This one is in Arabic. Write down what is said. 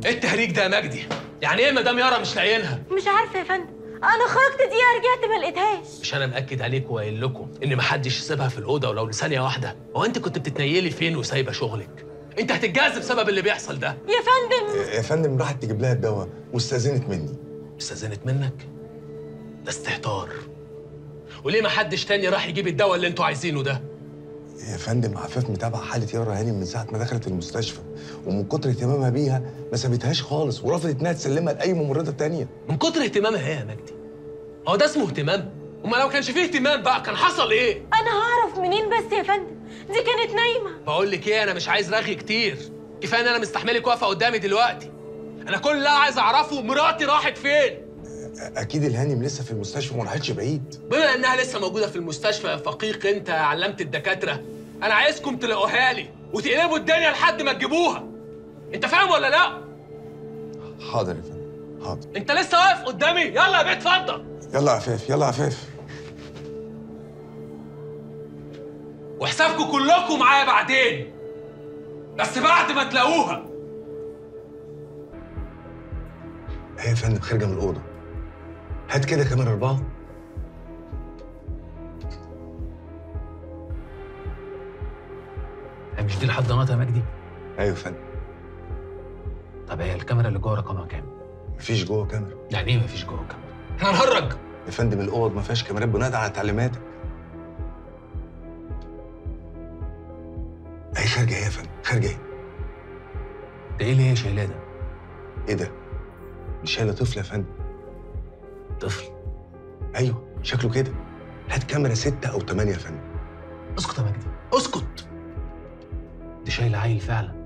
ايه التهريج ده يا مجدي؟ يعني ايه مدام يارا مش لاقيينها؟ مش عارفه يا فندم، انا خرجت دقيقه رجعت ما لقيتهاش. مش انا مأكد عليكم وقايل لكم ان محدش يسيبها في الاوضه ولو لثانيه واحده؟ هو انت كنت بتتنيلي فين وسايبه شغلك؟ انت هتتجاز بسبب اللي بيحصل ده. يا فندم يا فندم راحت تجيب لها الدواء واستأذنت مني. استأذنت منك؟ ده استهتار. وليه محدش تاني راح يجيب الدواء اللي انتوا عايزينه ده؟ يا فندم عفاف متابعه حاله يارا هانم من ساعه ما دخلت المستشفى، ومن كتر اهتمامها بيها ما سابتهاش خالص ورفضت انها تسلمها لاي ممرضه تانيه. من كتر اهتمامها ايه يا مجدي؟ هو ده اسمه اهتمام؟ وما لو كانش فيه اهتمام بقى كان حصل ايه؟ انا هعرف منين بس يا فندم؟ دي كانت نايمه. بقول لك ايه، انا مش عايز رغي كتير. كفايه ان انا مستحملك واقفه قدامي دلوقتي. انا كل اللي عايز اعرفه مراتي راحت فين؟ اكيد الهانم لسه في المستشفى وما راحتش بعيد. بما انها لسه موجوده في المستشفى يا فقيق انت يا علامه الدكاتره، انا عايزكم تلاقوها لي وتقلبوا الدنيا لحد ما تجيبوها. انت فاهم ولا لا؟ حاضر يا فندم حاضر. انت لسه واقف قدامي؟ يلا يا بيه اتفضل. يلا يا عفاف يلا يا عفاف. وحسابكم كلكم معايا بعدين، بس بعد ما تلاقوها. هي يا فندم خارجه من الاوضه. هات كده كاميرا 4. مش دي الحضانات يا مجدي؟ ايوه يا فندم. طب هي الكاميرا اللي جوه رقمها كام؟ مفيش جوه كاميرا. يعني ايه مفيش جوه كاميرا؟ احنا هنهرج؟ يا فندم الاوض ما فيهاش كاميرات بناء على تعليماتك. اهي خارجه اهي يا فندم خارجه اهي. ده ايه اللي هي شايلاه ده؟ ايه ده؟ دي شايله طفل يا فندم. طفل؟ ايوه شكله كده. هات كاميرا 6 أو 8 يا فندم. اسكت يا مجدي اسكت. دي شايله عيل فعلا.